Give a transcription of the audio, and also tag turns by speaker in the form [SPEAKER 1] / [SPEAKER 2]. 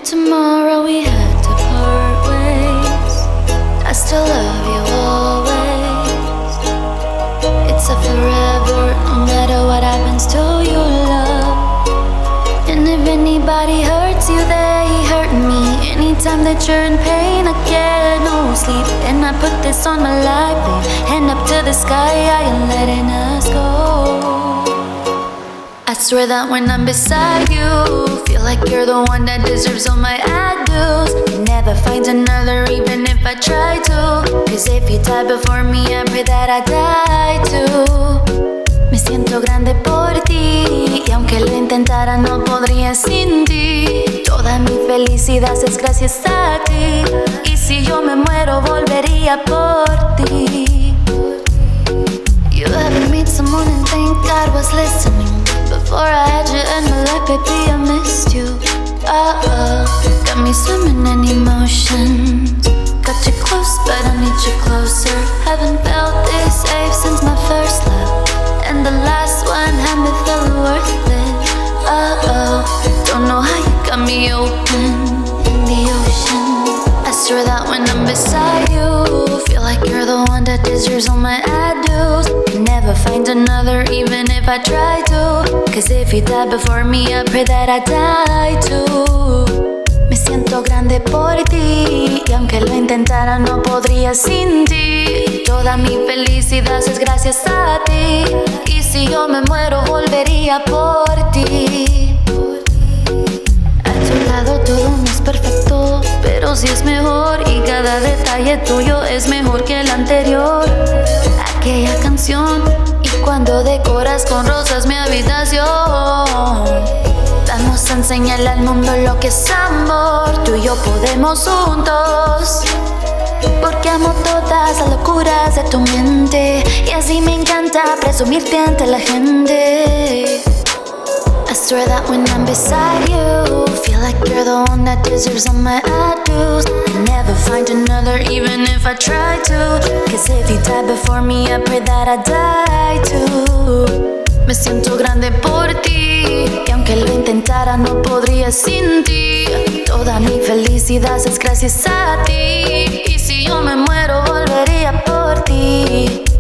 [SPEAKER 1] tomorrow we had to part ways. I still love you always. It's a forever, no matter what happens to you, love. And if anybody hurts you, they hurt me. Anytime that you're in pain, I get no sleep. And I put this on my life, hand up to the sky, I am letting us go. I swear that when I'm beside you, feel like you're the one that deserves all my addues. Never find another even if I try to. Cause if you die before me, I pray that I die too. Me siento grande por ti, y aunque lo intentara no podría sin ti. Toda mi felicidad es gracias a ti, y si yo me muero volvería por ti. You ever meet someone and think God was listening? Before I had you in my life, baby, I missed you. Got me swimming in emotions. Got you close, but I need you closer. Haven't felt this safe since my first love, and the last one had me feeling worthless. Don't know how you got me open in the ocean. I swear that when I'm beside you, feel like you're the one that deserves all my addues. Can never find another even if I try to. Cause if you die before me, I pray that I die too. Me siento grande por ti, y aunque lo intentara no podría sin ti. Toda mi felicidad es gracias a ti, y si yo me muero volvería por ti. A tu lado todo no es perfecto, pero sí es mejor, y cada detalle tuyo es mejor que el anterior. Aquella canción, y cuando decoras con rosas mi habitación. Vamos a enseñarle al mundo lo que es amor. Tú y yo podemos juntos, porque amo todas las locuras de tu mente, y así me encanta presumirte ante la gente. I swear that when I'm beside you, feel like you're the one that deserves all my addues. Can never find another even if I try to. Cause if you die before me, I pray that I die too. Me siento grande por ti, que aunque lo intentara no podría sin ti. Toda mi felicidad es gracias a ti, y si yo me muero volvería por ti.